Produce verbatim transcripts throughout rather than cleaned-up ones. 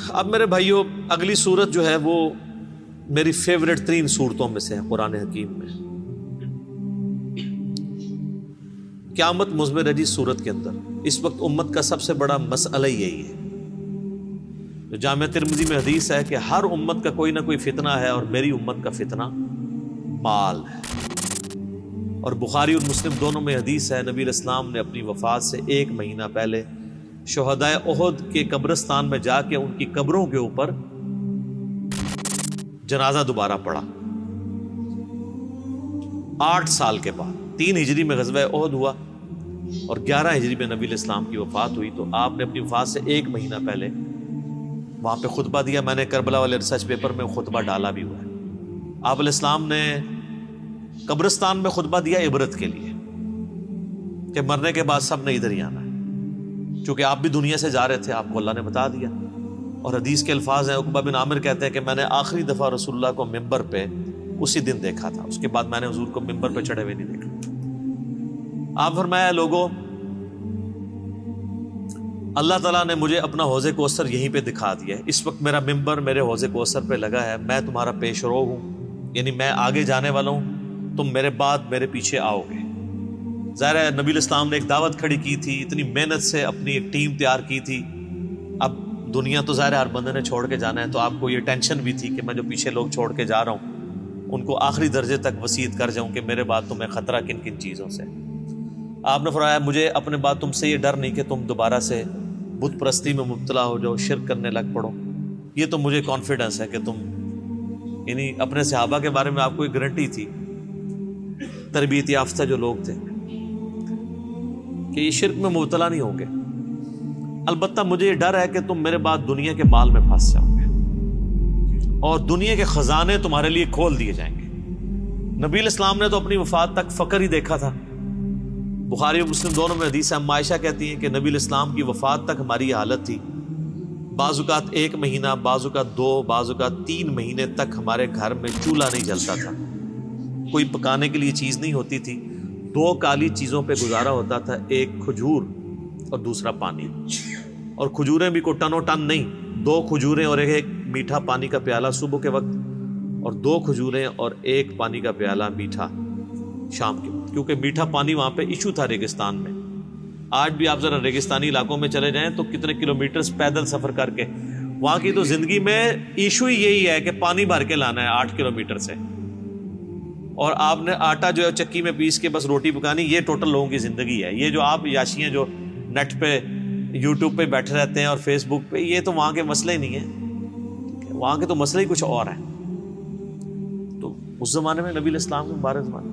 اب میرے بھائیوں اگلی صورت جو ہے وہ میری فیوریٹ ترین صورتوں میں سے ہے قرآن حکیم میں. قیامت مضمر ہے جی صورت کے اندر. اس وقت امت کا سب سے بڑا مسئلہ یہی ہے. جو جامعہ ترمذی میں حدیث ہے کہ ہر امت کا کوئی نہ کوئی فتنہ ہے اور میری امت کا فتنہ مال ہے. اور بخاری اور مسلم دونوں میں حدیث ہے نبی علیہ السلام نے اپنی وفات سے ایک مہینہ پہلے شہدائے احد کے قبرستان میں جا کے ان کی قبروں کے اوپر جنازہ دوبارہ پڑھا. آٹھ سال کے بعد تین ہجری میں غزوہ احد ہوا اور گیارہ ہجری میں نبی علیہ السلام کی وفات ہوئی. تو آپ نے اپنی وفات سے ایک مہینہ پہلے وہاں پہ خطبہ دیا. میں نے کربلا والے ریسرچ پیپر میں خطبہ ڈالا بھی ہوا ہے. آپ علیہ السلام نے قبرستان میں خطبہ دیا عبرت کے لیے کہ مرنے کے بعد سب نے ادھر ہی آنا ہے. چونکہ آپ بھی دنیا سے جا رہے تھے, آپ کو اللہ نے بتا دیا. اور حدیث کے الفاظ ہیں, عقبہ بن عامر کہتے ہیں کہ میں نے آخری دفعہ رسول اللہ کو ممبر پہ اسی دن دیکھا تھا. اس کے بعد میں نے حضور کو ممبر پہ چڑھے ہوئے نہیں دیکھا. آپ فرمایا لوگوں اللہ تعالیٰ نے مجھے اپنا حوض کوثر یہیں پہ دکھا دیا ہے. اس وقت میرا ممبر میرے حوض کوثر پہ لگا ہے. میں تمہارا پیش رو ہوں, یعنی میں آگے جانے والا ہوں, تم میرے بعد میرے پیچھے آؤ گے. ظاہر ہے نبی علیہ السلام نے ایک دعوت کھڑی کی تھی, اتنی محنت سے اپنی ایک ٹیم تیار کی تھی. اب دنیا تو ظاہر ہر بندے نے چھوڑ کے جانا ہے, تو آپ کو یہ ٹینشن بھی تھی کہ میں جو پیچھے لوگ چھوڑ کے جا رہا ہوں ان کو آخری درجے تک وصیت کر جاؤں کہ میرے بعد تمہیں خطرہ کن کن چیزوں سے. آپ نے فرمایا مجھے اپنے بعد تم سے یہ ڈر نہیں کہ تم دوبارہ سے بت پرستی میں مبتلا ہو جاؤ, شرک کرنے لگ پڑو. یہ تو مجھے کانفیڈنس ہے کہ تم, یعنی اپنے صحابہ کے بارے میں آپ کو ایک گارنٹی تھی, تربیت یافتہ جو لوگ تھے, کہ یہ شرک میں مبتلا نہیں ہوں گے. البتہ مجھے یہ ڈر ہے کہ تم میرے بعد دنیا کے مال میں پھنس جاؤ گے اور دنیا کے خزانے تمہارے لیے کھول دیے جائیں گے. نبی علیہ السلام نے تو اپنی وفات تک فقر ہی دیکھا تھا. بخاری اور مسلم دونوں میں حدیث ہے, عائشہ کہتی ہیں کہ نبی علیہ السلام کی وفات تک ہماری یہ حالت تھی. بعض اوقات ایک مہینہ, بعض اوقات دو, بعض اوقات تین مہینے تک ہمارے گھر میں چولہا نہیں جلتا تھا, کوئی پکانے کے لیے چیز نہیں ہوتی تھی. دو کالی چیزوں پہ گزارا ہوتا تھا, ایک کھجور اور دوسرا پانی. اور کھجوریں بھی کو ٹن و ٹن نہیں, دو کھجوریں اور ایک میٹھا پانی کا پیالہ صبح کے وقت, اور دو کھجوریں اور ایک پانی کا پیالہ میٹھا شام کے وقت, کیونکہ میٹھا پانی وہاں پہ ایشو تھا ریگستان میں. آج بھی آپ ذرا ریگستانی علاقوں میں چلے جائیں تو کتنے کلومیٹرز پیدل سفر کر کے, وہاں کی تو زندگی میں ایشو ہی یہی ہے کہ پانی بھر کے لانا ہے آٹھ کلومیٹر سے, اور آپ نے آٹا جو ہے چکی میں پیس کے بس روٹی پکانی. یہ ٹوٹل لوگوں کی زندگی ہے. یہ جو آپ یاشی ہیں جو نیٹ پہ یوٹیوب پہ بیٹھے رہتے ہیں اور فیس بک پہ, یہ تو وہاں کے مسئلے ہی نہیں ہیں, وہاں کے تو مسئلے ہی کچھ اور ہیں. تو اس زمانے میں نبی علیہ السلام کے مبارک زمانے,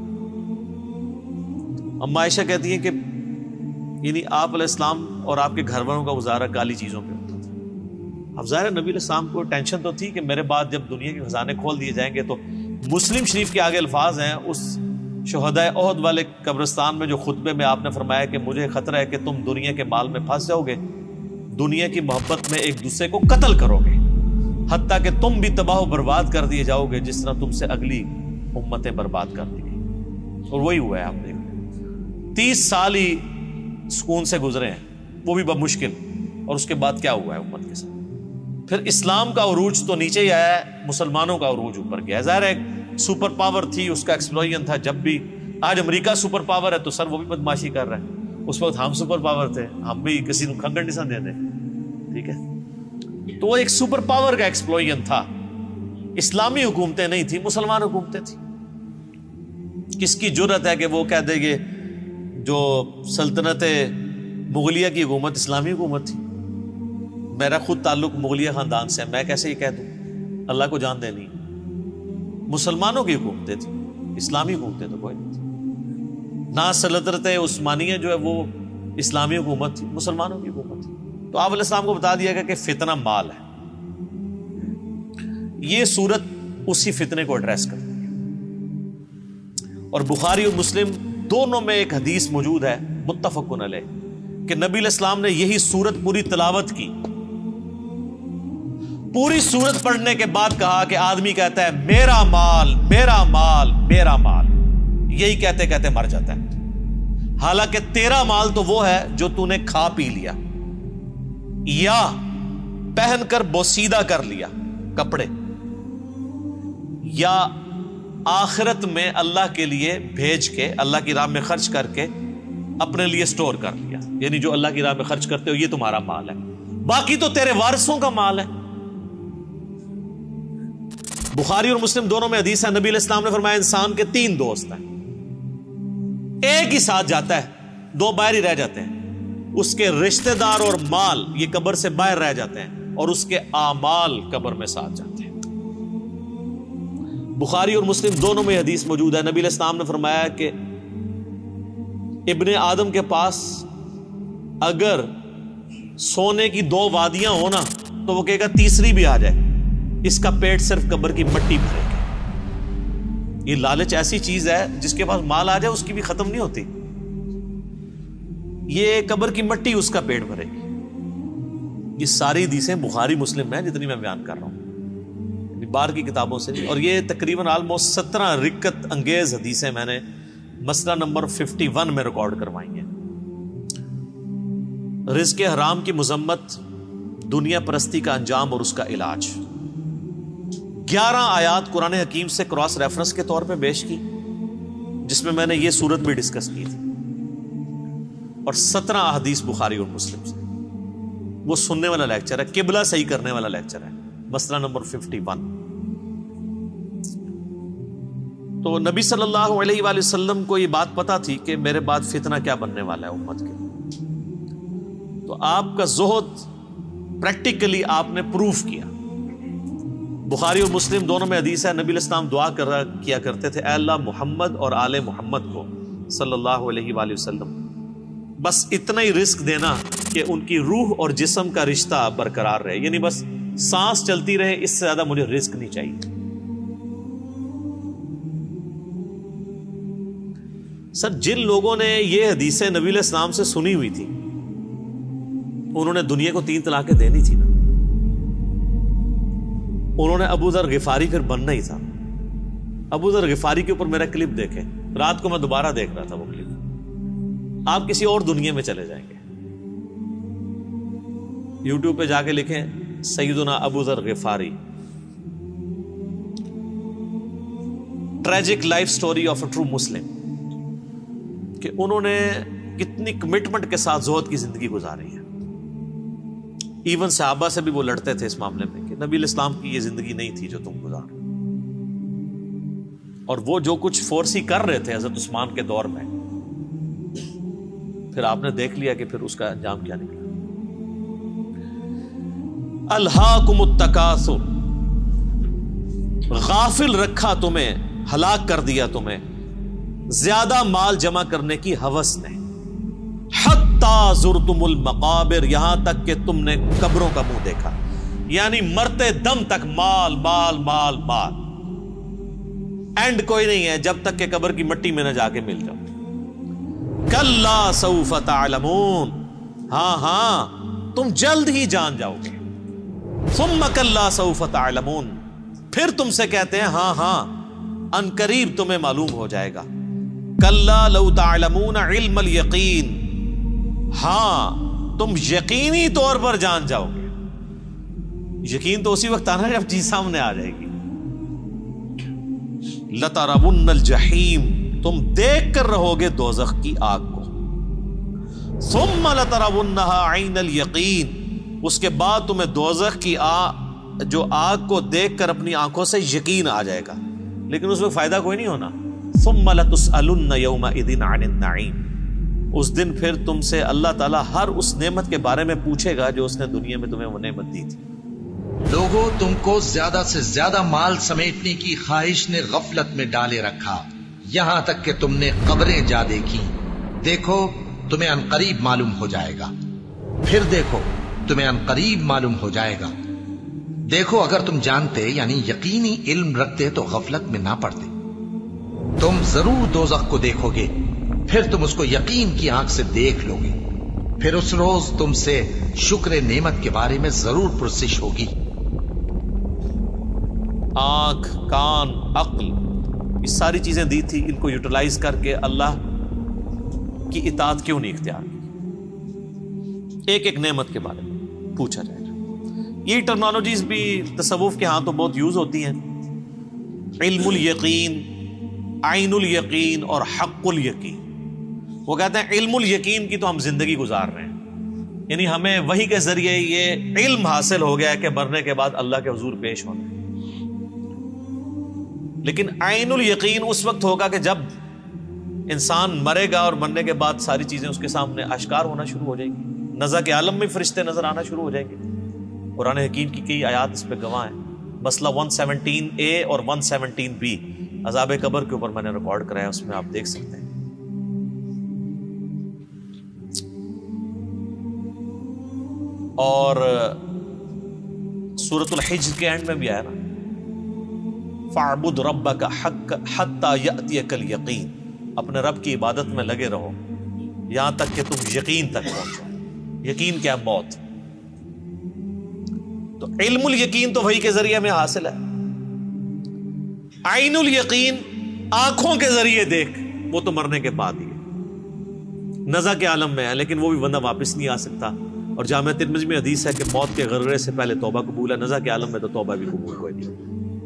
ام عائشہ کہتی ہیں کہ یعنی آپ علیہ السلام اور آپ کے گھر والوں کا گزارا کالی چیزوں پہ ہوتا تھا. اب ظاہر نبی علیہ السلام کو ٹینشن تو تھی کہ میرے بعد جب دنیا کے خزانے کھول دیے جائیں گے. تو مسلم شریف کے آگے الفاظ ہیں اس شہدائے احد والے قبرستان میں جو خطبے میں آپ نے فرمایا کہ مجھے خطرہ ہے کہ تم دنیا کے مال میں پھنس جاؤ گے, دنیا کی محبت میں ایک دوسرے کو قتل کرو گے, حتیٰ کہ تم بھی تباہ و برباد کر دیے جاؤ گے جس طرح تم سے اگلی امتیں برباد کر دی گئی. اور وہی ہوا ہے. آپ دیکھ تیس سال ہی سکون سے گزرے ہیں, وہ بھی بمشکل, اور اس کے بعد کیا ہوا ہے امت کے ساتھ. پھر اسلام کا عروج تو نیچے ہی آیا ہے, مسلمانوں کا عروج اوپر گیا. ظاہر ہے سپر پاور تھی, اس کا ایکسپلوژن تھا. جب بھی آج امریکہ سپر پاور ہے تو سر وہ بھی بدماشی کر رہا ہے. اس وقت ہم سپر پاور تھے, ہم بھی کسی کو کھنگڑ نہیں سن دیتے, ٹھیک ہے. تو وہ ایک سپر پاور کا ایکسپلوژن تھا. اسلامی حکومتیں نہیں تھی, مسلمان حکومتیں تھیں. کس کی جرت ہے کہ وہ کہہ دے گے جو سلطنت مغلیہ کی حکومت اسلامی حکومت تھی. میرا خود تعلق مغلیہ خاندان سے ہے, میں کیسے یہ کہہ دوں, اللہ کو جان دینی. مسلمانوں کی حکومتیں تھیں, اسلامی حکومتیں تو کوئی نہیں تھی. نہ سلطنت عثمانیہ جو ہے وہ اسلامی حکومت تھی, مسلمانوں کی حکومت تھی. تو آپ علیہ السلام کو بتا دیا گیا کہ فتنہ مال ہے. یہ صورت اسی فتنے کو ایڈریس کرتی ہے. اور بخاری اور مسلم دونوں میں ایک حدیث موجود ہے متفقن علیہ کہ نبی علیہ السلام نے یہی سورت پوری تلاوت کی. پوری سورت پڑھنے کے بعد کہا کہ آدمی کہتا ہے میرا مال میرا مال میرا مال, یہی کہتے کہتے مر جاتا ہے. حالانکہ تیرا مال تو وہ ہے جو تو نے کھا پی لیا, یا پہن کر بوسیدہ کر لیا کپڑے، یا آخرت میں اللہ کے لیے بھیج کے اللہ کی راہ میں خرچ کر کے اپنے لیے سٹور کر لیا، یعنی جو اللہ کی راہ میں خرچ کرتے ہو یہ تمہارا مال ہے، باقی تو تیرے وارثوں کا مال ہے۔ بخاری اور مسلم دونوں میں حدیث ہے، نبی علیہ السلام نے فرمایا انسان کے تین دوست ہیں، ایک ہی ساتھ جاتا ہے، دو باہر ہی رہ جاتے ہیں، اس کے رشتہ دار اور مال یہ قبر سے باہر رہ جاتے ہیں، اور اس کے اعمال قبر میں ساتھ جاتے ہیں۔ بخاری اور مسلم دونوں میں حدیث موجود ہے، نبی علیہ السلام نے فرمایا کہ ابن آدم کے پاس اگر سونے کی دو وادیاں ہو نا تو وہ کہے گا تیسری بھی آ جائے، اس کا پیٹ صرف قبر کی مٹی بھرے گا۔ یہ لالچ ایسی چیز ہے جس کے پاس مال آ جائے اس کی بھی ختم نہیں ہوتی، یہ قبر کی مٹی اس کا پیٹ بھرے گی۔ یہ ساری حدیثیں بخاری مسلم میں جتنی میں بیان کر رہا ہوں، باہر کی کتابوں سے، اور یہ تقریباً آلموسٹ سترہ رکت انگیز حدیثیں میں نے مسئلہ نمبر ففٹی ون میں ریکارڈ کروائی ہیں۔ رزق حرام کی مذمت، دنیا پرستی کا انجام اور اس کا علاج، گیارہ آیات قرآن حکیم سے کراس ریفرنس کے طور پہ پیش کی، جس میں میں نے یہ صورت بھی ڈسکس کی تھی، اور سترہ احادیث بخاری اور مسلم سے۔ وہ سننے والا لیکچر ہے، قبلہ صحیح کرنے والا لیکچر ہے، مسئلہ نمبر ففٹی ون۔ تو نبی صلی اللہ علیہ وآلہ وسلم کو یہ بات پتا تھی کہ میرے بعد فتنہ کیا بننے والا ہے امت کے، تو آپ کا زہد پریکٹیکلی آپ نے پروف کیا۔ بخاری اور مسلم دونوں میں حدیث ہے، نبی علیہ السلام دعا کر کیا کرتے تھے، اے اللہ محمد اور آل محمد کو صلی اللہ علیہ وآلہ وسلم بس اتنا ہی رزق دینا کہ ان کی روح اور جسم کا رشتہ برقرار رہے، یعنی بس سانس چلتی رہے، اس سے زیادہ مجھے رزق نہیں چاہیے۔ سر جن لوگوں نے یہ حدیثیں نبی علیہ السلام سے سنی ہوئی تھی انہوں نے دنیا کو تین طلاقیں دینی تھی نا، انہوں نے ابو ذر غفاری پھر بننا ہی تھا۔ ابو ذر غفاری کے اوپر میرا کلپ دیکھیں، رات کو میں دوبارہ دیکھ رہا تھا وہ کلپ، آپ کسی اور دنیا میں چلے جائیں گے۔ یوٹیوب پہ جا کے لکھیں سیدنا ابو ذر غفاری، tragic life story of a true Muslim, کہ انہوں نے کتنی کمٹمنٹ کے ساتھ زہد کی زندگی گزاری ہے۔ ایون صحابہ سے بھی وہ لڑتے تھے اس معاملے میں کہ نبی علیہ السلام کی یہ زندگی نہیں تھی جو تم گزار، اور وہ جو کچھ فورسی کر رہے تھے حضرت عثمان کے دور میں، پھر آپ نے دیکھ لیا کہ پھر اس کا انجام کیا نکلا۔ الہاکم التکاثر، غافل رکھا تمہیں، ہلاک کر دیا تمہیں زیادہ مال جمع کرنے کی ہوس نے، حتی زرتم المقابر، یہاں تک کہ تم نے قبروں کا منہ دیکھا، یعنی مرتے دم تک مال مال مال مال، اینڈ کوئی نہیں ہے جب تک کہ قبر کی مٹی میں نہ جا کے مل جاؤ۔ کلا سوف تعلمون، ہاں ہاں تم جلد ہی جان جاؤ گے۔ ثم کلا سوف تعلمون، پھر تم سے کہتے ہیں ہاں ہاں ان قریب تمہیں معلوم ہو جائے گا۔ کلا لو تعلمون علم الیقین، ہاں تم یقینی طور پر جان جاؤ گے۔ یقین تو اسی وقت آنا جب چیز سامنے آ جائے گی۔ لترون الجحیم، تم دیکھ کر رہو گے دوزخ کی آگ کو۔ ثم لترونها عین الیقین، اس کے بعد تمہیں دوزخ کی آگ جو آگ کو دیکھ کر اپنی آنکھوں سے یقین آ جائے گا، لیکن اس میں فائدہ کوئی نہیں ہونا۔ ثم لتسألن یومئذ عن النعیم، اس دن پھر تم سے اللہ تعالیٰ ہر اس نعمت کے بارے میں پوچھے گا جو اس نے دنیا میں تمہیں وہ نعمت دی تھی۔ لوگوں، تم کو زیادہ سے زیادہ مال سمیٹنے کی خواہش نے غفلت میں ڈالے رکھا، یہاں تک کہ تم نے قبریں جا دیکھی۔ دیکھو تمہیں عنقریب معلوم ہو جائے گا، پھر دیکھو تمہیں عنقریب معلوم ہو جائے گا۔ دیکھو اگر تم جانتے یعنی یقینی علم رکھتے تو غفلت میں نہ پڑتے۔ تم ضرور دوزخ کو دیکھو گے، پھر تم اس کو یقین کی آنکھ سے دیکھ لو گے، پھر اس روز تم سے شکر نعمت کے بارے میں ضرور پرسش ہوگی۔ آنکھ، کان، عقل، یہ ساری چیزیں دی تھی، ان کو یوٹیلائز کر کے اللہ کی اطاعت کیوں نہیں اختیار کی؟ ایک ایک نعمت کے بارے میں پوچھا جائے گا۔ یہ ٹرمنالوجیز بھی تصوف کے ہاں تو بہت یوز ہوتی ہیں، علم الیقین، عین الیقین اور حق الیقین۔ وہ کہتے ہیں علم الیقین کی تو ہم زندگی گزار رہے ہیں، یعنی ہمیں وحی کے ذریعے یہ علم حاصل ہو گیا ہے کہ مرنے کے بعد اللہ کے حضور پیش ہونا ہے۔ لیکن عین الیقین اس وقت ہوگا کہ جب انسان مرے گا اور مرنے کے بعد ساری چیزیں اس کے سامنے اشکار ہونا شروع ہو جائیں گی، نزع کے عالم میں فرشتے نظر آنا شروع ہو جائیں گے۔ قرآن حکیم کی کئی آیات اس پہ گواہ ہیں، مسئلہ ایک سو سترہ اے اور ایک سو سترہ بی عذاب قبر کے اوپر میں نے ریکارڈ کرایا، اس میں آپ دیکھ سکتے ہیں۔ اور سورۃ الحجر کے اینڈ میں بھی آیا نا، فَاعْبُدْ رَبَّكَ حَتَّى يَأْتِيَكَ الْيَقِينُ، اپنے رب کی عبادت میں لگے رہو یہاں تک کہ تم یقین تک پہنچو۔ یقین کیا؟ موت۔ تو علم الیقین تو وحی کے ذریعے ہمیں حاصل ہے، عین الیقین آنکھوں کے ذریعے دیکھ، وہ تو مرنے کے بعد ہی ہے، نزع کے عالم میں ہے، لیکن وہ بھی بندہ واپس نہیں آ سکتا۔ اور جامعہ ترمذی میں حدیث ہے کہ موت کے غرغرے سے پہلے توبہ قبول ہے، نزع کے عالم میں تو توبہ بھی قبول کوئی نہیں۔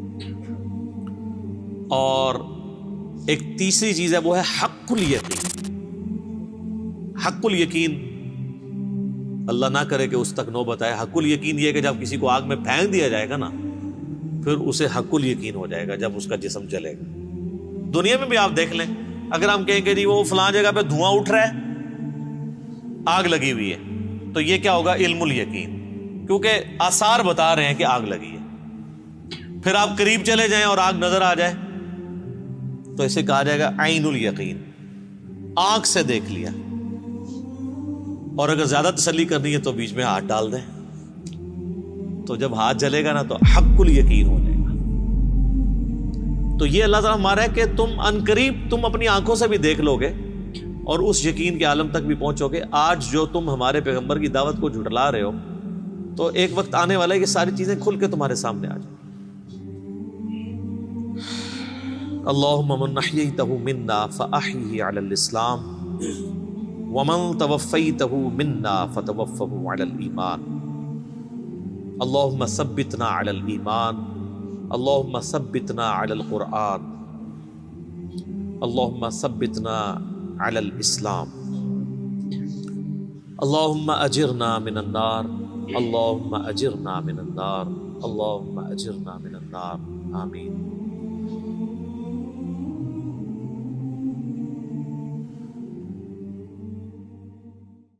اور ایک تیسری چیز ہے، وہ ہے حق الیقین۔ حق الیقین اللہ نہ کرے کہ اس تک نوبت آئے۔ حق الیقین یہ ہے کہ جب کسی کو آگ میں پھینک دیا جائے گا نا، پھر اسے حق الیقین ہو جائے گا جب اس کا جسم جلے گا۔ دنیا میں بھی آپ دیکھ لیں، اگر ہم کہیں کہ جی وہ فلاں جگہ پہ دھواں اٹھ رہا ہے، آگ لگی ہوئی ہے، تو یہ کیا ہوگا؟ علم الیقین، کیونکہ آثار بتا رہے ہیں کہ آگ لگی ہے۔ پھر آپ قریب چلے جائیں اور آگ نظر آ جائے تو اسے کہا جائے گا عین الیقین، آنکھ سے دیکھ لیا۔ اور اگر زیادہ تسلی کرنی ہے تو بیچ میں ہاتھ ڈال دیں، تو جب ہاتھ جلے گا نا تو حق الیقین ہو جائے گا۔ تو یہ اللہ تعالیٰ ہمارا ہے کہ تم ان قریب تم اپنی آنکھوں سے بھی دیکھ لو گے اور اس یقین کے عالم تک بھی پہنچو گے۔ آج جو تم ہمارے پیغمبر کی دعوت کو جھٹلا رہے ہو، تو ایک وقت آنے والا ہے کہ ساری چیزیں کھل کے تمہارے سامنے آ جائیں۔ اللہم من احییتہ منا فاحیہ علی الاسلام ومن توفیتہ منا فتوفہ علی الایمان، اللہم ثبتنا علی الایمان، اللہم ثبتنا علی القرآن، اللہم ثبتنا علی الاسلام، اللہم اجرنا من النار، اللہم اجرنا من النار، اللہم اجرنا من النار، آمین۔